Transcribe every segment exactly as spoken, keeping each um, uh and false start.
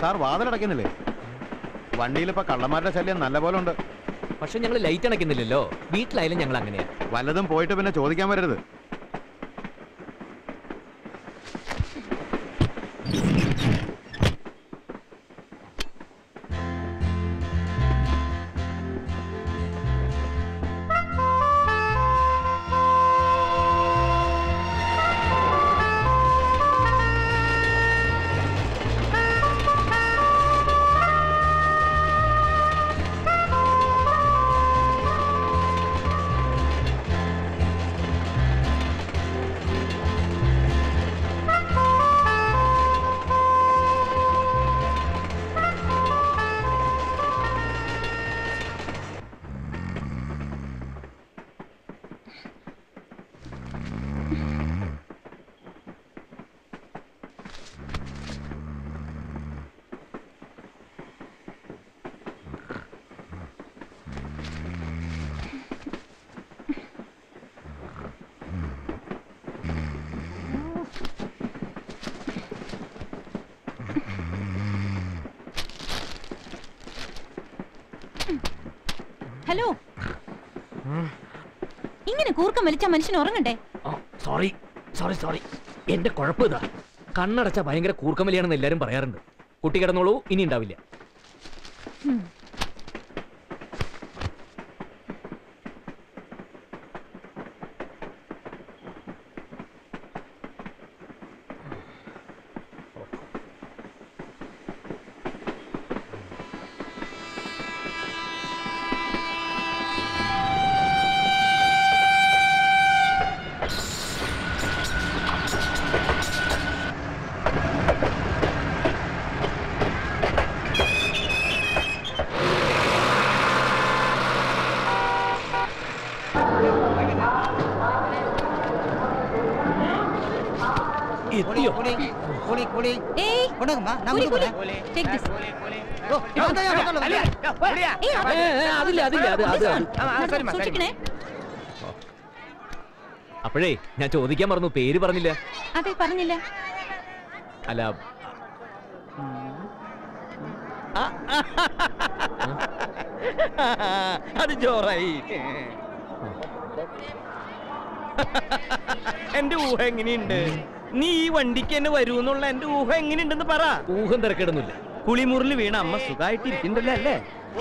Sir വാതിലടയ്ക്കുന്നില്ലേ? വണ്ടിയിൽ ഇപ്പൊ കള്ളന്മാരുടെ ശല്യം നല്ല പോലെ ഉണ്ട്. പക്ഷെ ഞങ്ങൾ ലൈറ്റ് അടയ്ക്കുന്നില്ലല്ലോ. വീട്ടിലായാലും ഞങ്ങൾ അങ്ങനെയാ. വല്ലതും പോയിട്ട് പിന്നെ ചോദിക്കാൻ വരരുത്. ഹലോ, ഇങ്ങനെ കൂർക്കം വലിച്ച മനുഷ്യൻ ഉറങ്ങണ്ടേ? സോറി സോറി സോറി എന്റെ കുഴപ്പം ഇതാ. കണ്ണടച്ച ഭയങ്കര കൂർക്കമലിയാണെന്ന് എല്ലാരും പറയാറുണ്ട്. കുട്ടി കിടന്നോളൂ, ഇനി ഉണ്ടാവില്ല. അപ്പോഴേ ഞാൻ ചോദിക്കാൻ പറഞ്ഞു, പേര് പറഞ്ഞില്ല. അതെ, പറഞ്ഞില്ല. അല്ല, അത് ജോറായി. എന്റെ ഊഹ എങ്ങനെയുണ്ട്? നീ ഈ വണ്ടിക്ക് തന്നെ വരൂന്നുള്ള എന്റെ ഊഹ എങ്ങനെയുണ്ടെന്ന് പറ. ഊഹം തിരക്കിടുന്നില്ല. കുളിമുറിൽ വീണ അമ്മ സുഖമായിട്ടിരിക്കണ്ടല്ലോ അല്ലേ?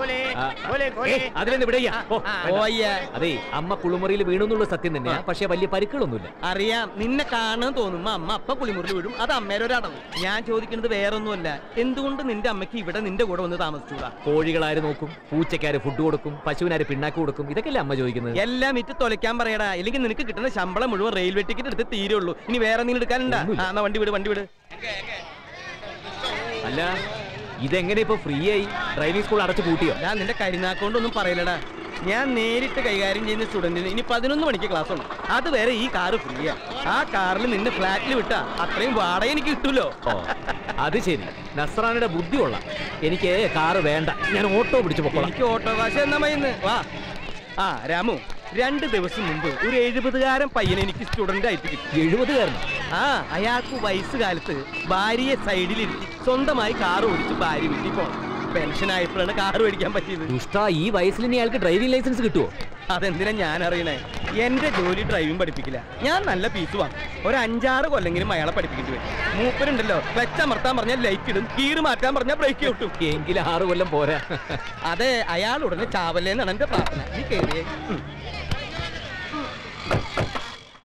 അതെ, അമ്മ കുളിമുറിയിൽ വീണെന്നുള്ള സത്യം തന്നെയാ. പക്ഷെ വലിയ പരിക്കുകളൊന്നുമില്ല. അറിയാം, നിന്നെ കാണാൻ തോന്നുമ്പോ അമ്മ അപ്പ കുളിമുറിൽ വീഴും. അത് അമ്മേരെ ഒരു അടവ്. ഞാൻ ചോദിക്കുന്നത് വേറൊന്നുമല്ല, എന്തുകൊണ്ട് നിന്റെ അമ്മയ്ക്ക് ഇവിടെ നിന്റെ കൂടെ വന്ന് താമസിച്ചൂടാ? കോഴികളാര് നോക്കും, പൂച്ചക്കാര് ഫുഡ് കൊടുക്കും, പശുവിനാര് പിണ്ണാക്ക് കൊടുക്കും, ഇതൊക്കെയല്ലേ അമ്മ ചോദിക്കുന്നത്? എല്ലാം ഇറ്റ് തൊലയ്ക്കാൻ പറയടാ. ഇല്ലെങ്കിൽ നിനക്ക് കിട്ടുന്ന ശമ്പളം മുഴുവൻ റെയിൽവേ ടിക്കറ്റ് എടുത്ത് തീരുള്ളൂ. ഇനി വേറെ എന്തെങ്കിലും എടുക്കാനുണ്ടാ? എന്നാ വണ്ടി വിട്, വണ്ടി വിട്. അല്ല, ഇതെങ്ങനെ ഇപ്പൊ ഫ്രീ ആയി? ഡ്രൈവിംഗ് സ്കൂൾ അടച്ചു കൂട്ടിയോ? ഞാൻ നിന്റെ കരിനാക്കൊണ്ടൊന്നും പറയില്ലടാ. ഞാൻ നേരിട്ട് കൈകാര്യം ചെയ്യുന്ന സ്റ്റുഡന്റിന് ഇനി പതിനൊന്ന് മണിക്ക് ക്ലാസ് ഉണ്ട്. അതുവരെ ഈ കാറ് ഫ്രീയാ. ആ കാറിൽ നിന്നെ ഫ്ലാറ്റിൽ വിട്ടാ അത്രയും വാടക എനിക്ക് കിട്ടൂലോ. അത് ശരി, നസ്രാനിയുടെ ബുദ്ധി കൊള്ളാം. എനിക്ക് കാറ് വേണ്ട, ഞാൻ ഓട്ടോ പിടിച്ചു പോകണം. എനിക്ക് ഓട്ടോ കാശ് എന്നാ മയിന്ന് വാ. ആ രാമു, രണ്ട് ദിവസം മുമ്പ് ഒരു എഴുപതുകാരൻ പയ്യനെ എനിക്ക് സ്റ്റുഡന്റ് ആയിട്ട് കിട്ടി. എഴുപതുകാരൻ? ആ, അയാൾക്ക് വയസ്സുകാലത്ത് ഭാര്യയെ സൈഡിലിരുത്തി സ്വന്തമായി കാർ ഓടിച്ച് ഭാര്യ വീട്ടിൽ പോകണം. പെൻഷൻ ആയപ്പോഴാണ് കാർ മേടിക്കാൻ പറ്റിയത്. ഈ വയസ്സിൽ ഇനി അയാൾക്ക് ഡ്രൈവിംഗ് ലൈസൻസ് കിട്ടുമോ? അതെന്തിനാ ഞാൻ അറിയണേ? എന്റെ ജോലി ഡ്രൈവിംഗ് പഠിപ്പിക്കില്ല. ഞാൻ നല്ല ഫീസ് വാങ്ങും. ഒരു അഞ്ചാറ് കൊല്ലെങ്കിലും അയാളെ പഠിപ്പിക്കേണ്ടി വരും. മൂപ്പരുണ്ടല്ലോ, വെച്ചമർത്താൻ പറഞ്ഞാൽ ലൈറ്റ് ഇടും, ഗീറ് മാറ്റാൻ പറഞ്ഞാൽ ബ്രേക്ക് കിട്ടും. എങ്കിലും ആറ് കൊല്ലം പോരാ. അതെ, അയാൾ ഉടനെ ചാവല്ലേന്നാണ് എന്റെ പ്രാർത്ഥന. നീ കേറിയേ.